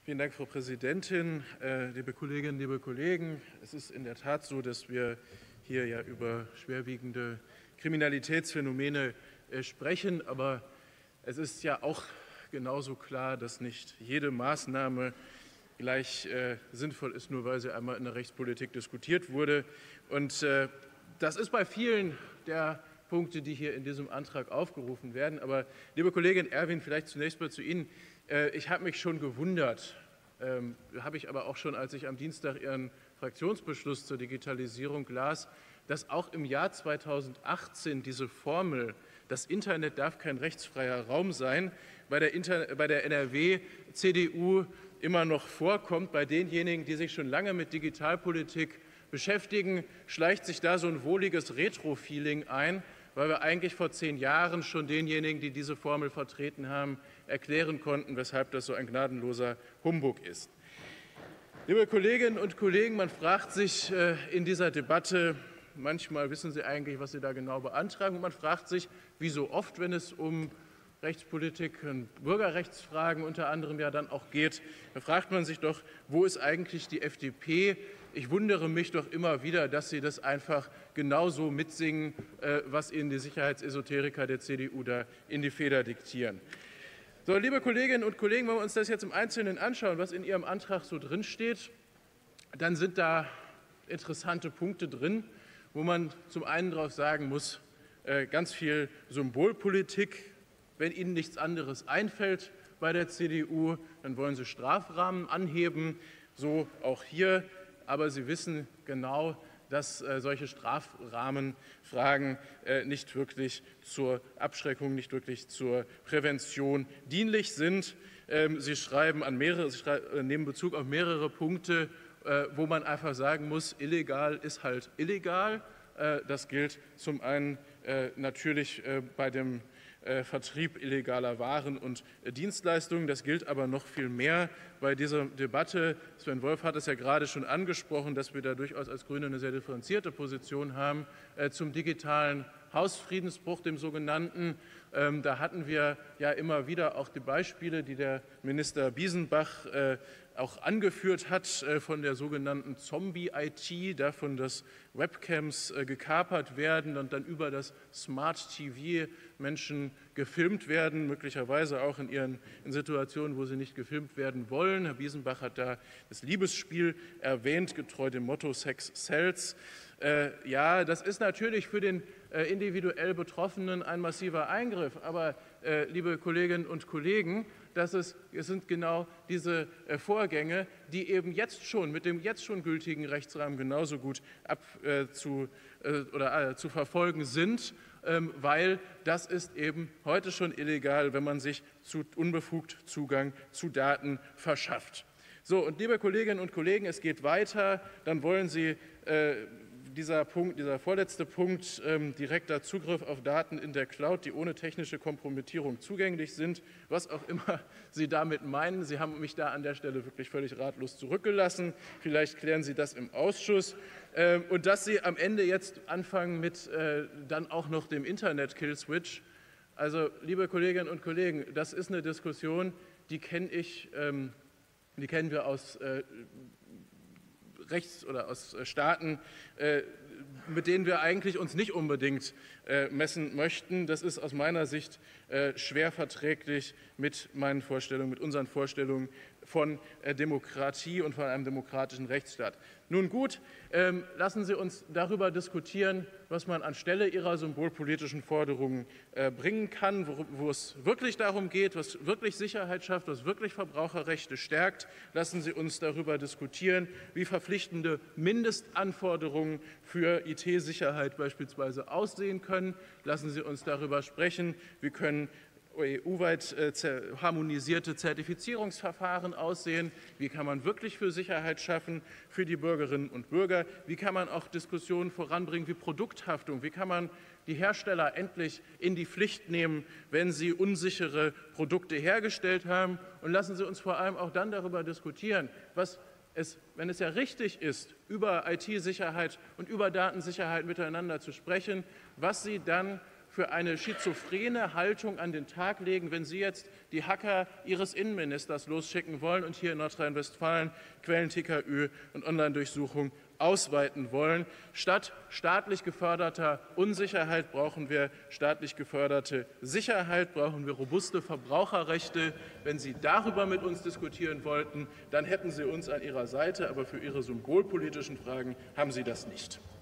Vielen Dank, Frau Präsidentin, liebe Kolleginnen, liebe Kollegen. Es ist in der Tat so, dass wir hier ja über schwerwiegende Kriminalitätsphänomene sprechen. Aber es ist ja auch genauso klar, dass nicht jede Maßnahme gleich sinnvoll ist, nur weil sie einmal in der Rechtspolitik diskutiert wurde. Und das ist bei vielen der Punkte, die hier in diesem Antrag aufgerufen werden. Aber, liebe Kollegin Erwin, vielleicht zunächst mal zu Ihnen. Ich habe mich schon gewundert, habe ich aber auch schon, als ich am Dienstag Ihren Fraktionsbeschluss zur Digitalisierung las, dass auch im Jahr 2018 diese Formel, das Internet darf kein rechtsfreier Raum sein, bei der NRW-CDU immer noch vorkommt. Bei denjenigen, die sich schon lange mit Digitalpolitik beschäftigen, schleicht sich da so ein wohliges Retro-Feeling ein, weil wir eigentlich vor 10 Jahren schon denjenigen, die diese Formel vertreten haben, erklären konnten, weshalb das so ein gnadenloser Humbug ist. Liebe Kolleginnen und Kollegen, man fragt sich in dieser Debatte, manchmal wissen Sie eigentlich, was Sie da genau beantragen, und man fragt sich, wie so oft, wenn es um Rechtspolitik und Bürgerrechtsfragen unter anderem ja dann auch geht, da fragt man sich doch, wo ist eigentlich die FDP? Ich wundere mich doch immer wieder, dass Sie das einfach genauso mitsingen, was Ihnen die Sicherheitsesoteriker der CDU da in die Feder diktieren. So, liebe Kolleginnen und Kollegen, wenn wir uns das jetzt im Einzelnen anschauen, was in Ihrem Antrag so drinsteht, dann sind da interessante Punkte drin, wo man zum einen darauf sagen muss, ganz viel Symbolpolitik. Wenn Ihnen nichts anderes einfällt bei der CDU, dann wollen Sie Strafrahmen anheben, so auch hier. Aber Sie wissen genau, dass solche Strafrahmenfragen nicht wirklich zur Abschreckung, nicht wirklich zur Prävention dienlich sind. Sie nehmen Bezug auf mehrere Punkte, wo man einfach sagen muss, illegal ist halt illegal. Das gilt zum einen natürlich bei dem Vertrieb illegaler Waren und Dienstleistungen. Das gilt aber noch viel mehr bei dieser Debatte. Sven Wolf hat es ja gerade schon angesprochen, dass wir da durchaus als Grüne eine sehr differenzierte Position haben zum digitalen Hausfriedensbruch, dem sogenannten. Da hatten wir ja immer wieder auch die Beispiele, die der Minister Biesenbach auch angeführt hat, von der sogenannten Zombie-IT, davon, dass Webcams gekapert werden und dann über das Smart TV Menschen gefilmt werden, möglicherweise auch in Situationen, wo sie nicht gefilmt werden wollen. Herr Biesenbach hat da das Liebesspiel erwähnt, getreu dem Motto Sex Sells. Ja, das ist natürlich für den individuell Betroffenen ein massiver Eingriff, aber liebe Kolleginnen und Kollegen, es sind genau diese Vorgänge, die eben jetzt schon mit dem jetzt schon gültigen Rechtsrahmen genauso gut zu verfolgen sind, weil das ist eben heute schon illegal, wenn man sich unbefugt Zugang zu Daten verschafft. So, und liebe Kolleginnen und Kollegen, es geht weiter. Dann wollen Sie dieser vorletzte Punkt, direkter Zugriff auf Daten in der Cloud, die ohne technische Kompromittierung zugänglich sind, was auch immer Sie damit meinen. Sie haben mich da an der Stelle wirklich völlig ratlos zurückgelassen. Vielleicht klären Sie das im Ausschuss. Und dass Sie am Ende jetzt anfangen mit dann auch noch dem Internet-Kill-Switch. Also, liebe Kolleginnen und Kollegen, das ist eine Diskussion, die kennen wir aus Rechts- oder aus Staaten, mit denen wir eigentlich uns nicht unbedingt messen möchten. Das ist aus meiner Sicht schwer verträglich mit unseren Vorstellungen von Demokratie und von einem demokratischen Rechtsstaat. Nun gut, lassen Sie uns darüber diskutieren, was man anstelle Ihrer symbolpolitischen Forderungen bringen kann, wo es wirklich darum geht, was wirklich Sicherheit schafft, was wirklich Verbraucherrechte stärkt. Lassen Sie uns darüber diskutieren, wie verpflichtende Mindestanforderungen für IT-Sicherheit beispielsweise aussehen können. Lassen Sie uns darüber sprechen, wie können EU-weit harmonisierte Zertifizierungsverfahren aussehen? Wie kann man wirklich für Sicherheit schaffen für die Bürgerinnen und Bürger? Wie kann man auch Diskussionen voranbringen wie Produkthaftung? Wie kann man die Hersteller endlich in die Pflicht nehmen, wenn sie unsichere Produkte hergestellt haben? Und lassen Sie uns vor allem auch dann darüber diskutieren, wenn es ja richtig ist, über IT-Sicherheit und über Datensicherheit miteinander zu sprechen, was Sie dann für eine schizophrene Haltung an den Tag legen, wenn Sie jetzt die Hacker Ihres Innenministers losschicken wollen und hier in Nordrhein-Westfalen Quellen-TKÜ und Online-Durchsuchung ausweiten wollen. Statt staatlich geförderter Unsicherheit brauchen wir staatlich geförderte Sicherheit, brauchen wir robuste Verbraucherrechte. Wenn Sie darüber mit uns diskutieren wollten, dann hätten Sie uns an Ihrer Seite, aber für Ihre symbolpolitischen Fragen haben Sie das nicht.